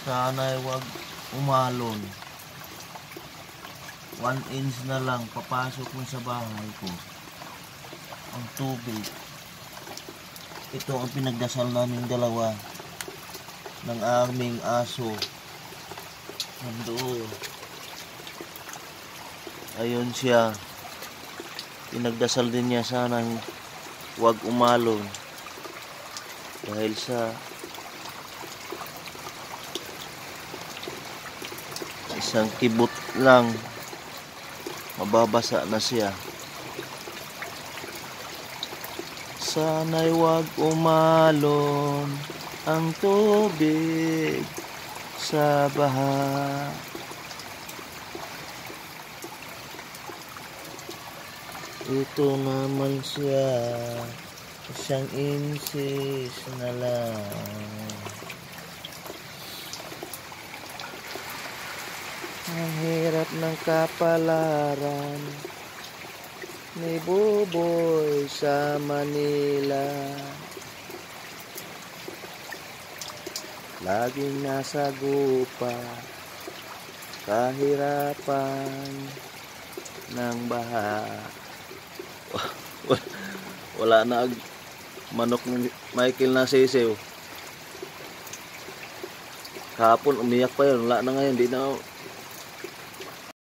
Sana'y wag umalon. 1 inch na lang papasok mo sa bahay ko ang tubig. Ito ang pinagdasal naming dalawa ng aming aso. Nandoon. Ayun siya. Pinagdasal din niya sanang wag umalon dahil sa isang kibot lang mababasa na siya. Sana'y wag umalon ang tubig sa baha. Ito naman siya, isang inches na lang. Ang hirap ng kapalaran ni Buboy sa Manila. Laging nasa gupa, kahirapan ng baha. Wala na manok ni Michael na sisiw. Kahapon umiyak pa yun, wala na ngayon, di na